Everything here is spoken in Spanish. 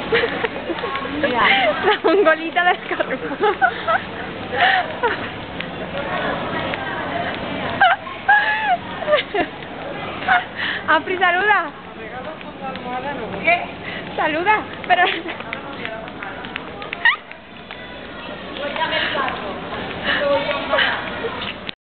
Mira. La mongolita del Carrefour. Apri, saluda. ¿Qué? Saluda, pero...